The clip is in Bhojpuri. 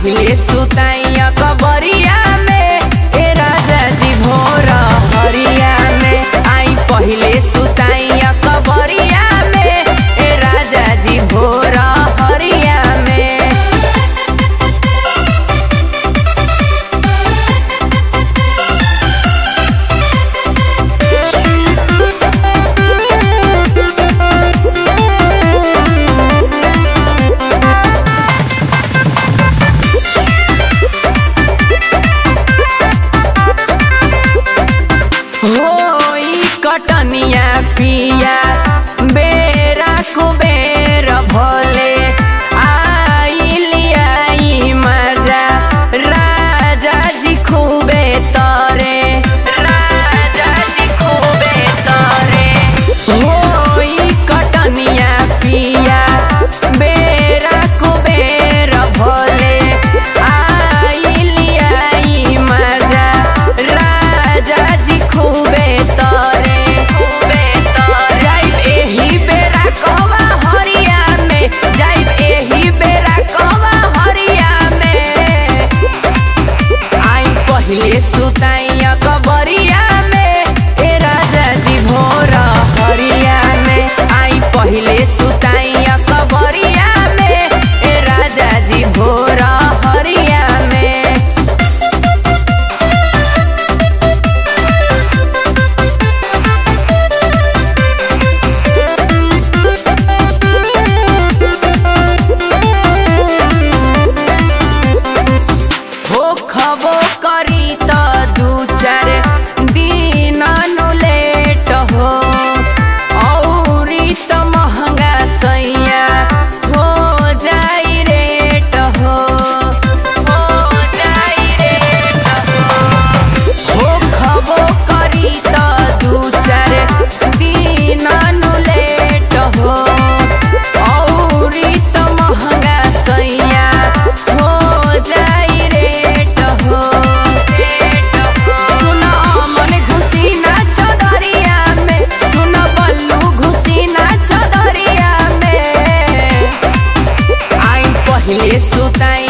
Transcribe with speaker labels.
Speaker 1: पहिले सुताइया कबरिया में, ए राजा जी भोर हरिया में। आई पहिले सुताइया कबरिया में, ए राजा जी भोर हरिया में। होई कटनिया पिया बेरा कुबेर भोले, आई मजा राजा जी खूबे तरे, राजा जी खूबे तरे। होई कटनिया पिया बेरा कुबेर भोले, आई मजा राजा जी खूबे तरे, खूबे तरे। जाइब एही बेरा कहवा हरिया में, जाइब एही बेरा कहवा हरिया में। आई पहिले सुताइया कबरिया में, ए राजा जी भोर हरिया में। आई पहिले सुताइया कबरिया में, ए राजा जी भोर हरिया में। हो खबो करी त दू चार दिन नु लेट हो, औरी त महंगा सैया हो जाई रेट हो, हो जाई रेट हो। हो खबो करी त दू चार दिन नु लेट हो, औरी त महंगा सैया हो जाई रेट हो। सुन अमन घुसी ना चदरिया में, सुन बल्लू घुसी ना चदरिया में। आई पहिले सुताई